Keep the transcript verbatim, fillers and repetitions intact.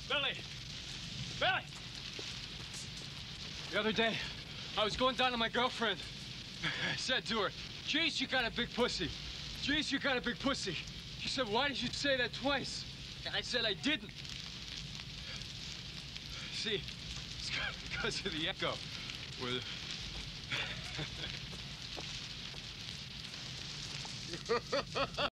Billy! Billy! The other day, I was going down to my girlfriend. I said to her, "Jeez, you got a big pussy. Jeez, you got a big pussy." She said, "Why did you say that twice?" And I said, "I didn't." See, it's because of the echo. Where the...